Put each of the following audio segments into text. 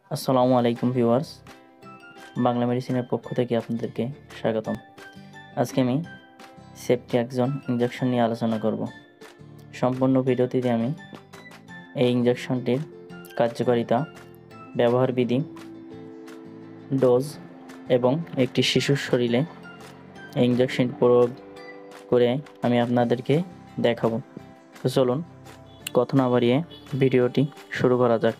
আসসালামু আলাইকুম ভিউয়ার্স, বাংলা মেডিসিনের পক্ষ থেকে আপনাদেরকে স্বাগতম। আজকে আমি সেফট্রিয়াক্সন ইনজেকশন নিয়ে আলোচনা করব। সম্পূর্ণ ভিডিওটিতে আমি এই ইনজেকশনটির কার্যকারিতা, ব্যবহার বিধি, ডোজ এবং একটি শিশুর শরীরে এই ইনজেকশন প্রয়োগ করে আমি আপনাদেরকে দেখাবো। তো চলুন কথা না বাড়িয়ে ভিডিওটি শুরু করা যাক।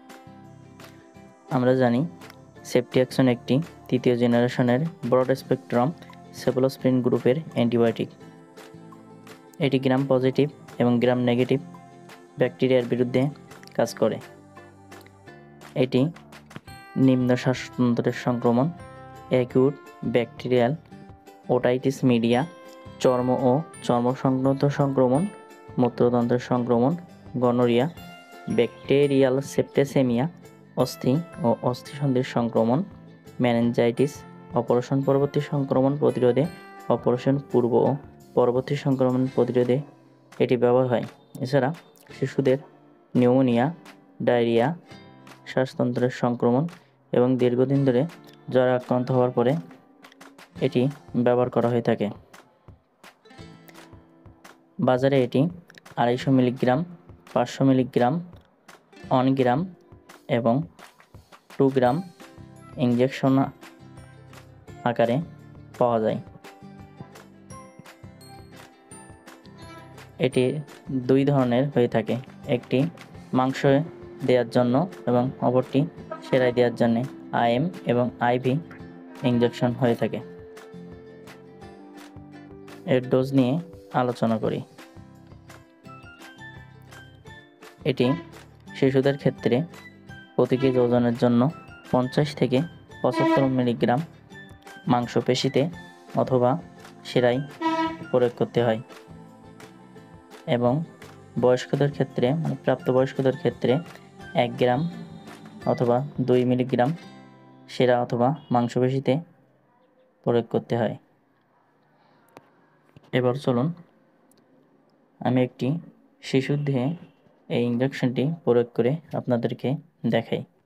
আমরা জানি সেফট্রিয়াক্সন একটি তৃতীয় জেনারেশনের ব্রড স্পেকট্রাম সেফলোস্পিরিন গ্রুপের অ্যান্টিবায়োটিক। এটি গ্রাম পজিটিভ এবং গ্রাম নেগেটিভ ব্যাকটেরিয়ার বিরুদ্ধে কাজ করে। এটি নিম্ন শ্বাসতন্ত্রের সংক্রমণ, অ্যাকিউট ব্যাকটেরিয়াল ওটাইটিস মিডিয়া, চর্ম ও চর্ম সংক্রান্ত সংক্রমণ, মূত্রতন্ত্রের সংক্রমণ, গনোরিয়া, ব্যাকটেরিয়াল সেপ্টেসেমিয়া, অস্থি ও অস্থিসন্ধির সংক্রমণ, মেনিনজাইটিস, অপারেশন পরবর্তী সংক্রমণ প্রতিরোধে, অপারেশন পূর্ব ও পরবর্তী সংক্রমণ প্রতিরোধে এটি ব্যবহার হয়। এছাড়া শিশুদের নিউমোনিয়া, ডায়রিয়া, শ্বাসতন্ত্রের সংক্রমণ এবং দীর্ঘদিন ধরে জ্বরে আক্রান্ত হওয়ার পরে এটি ব্যবহার করা হয়ে থাকে। বাজারে এটি 250 মিলিগ্রাম, 500 মিলিগ্রাম, 1 গ্রাম এবং 2 গ্রাম ইনজেকশন আকারে পাওয়া যায়। এটি দুই ধরনের হয়ে থাকে, একটি মাংস দেওয়ার জন্য এবং অপরটি সেলাই দেওয়ার জন্য আইএম এবং আইভি ইনজেকশন হয়ে থাকে। এর ডোজ নিয়ে আলোচনা করি। এটি শিশুদের ক্ষেত্রে প্রতি কেজি ওজনের জন্য 50 থেকে 75 মিলিগ্রাম মাংসপেশিতে অথবা শিরায় প্রয়োগ করতে হয় এবং বয়স্কদের ক্ষেত্রে প্রাপ্তবয়স্কদের ক্ষেত্রে 1 গ্রাম অথবা 2 মিলিগ্রাম শিরা অথবা মাংসপেশিতে প্রয়োগ করতে হয়। এবার চলুন আমি একটি শিশুর দেহে এই ইনজেকশনটি প্রয়োগ করে আপনাদেরকে দেখাই।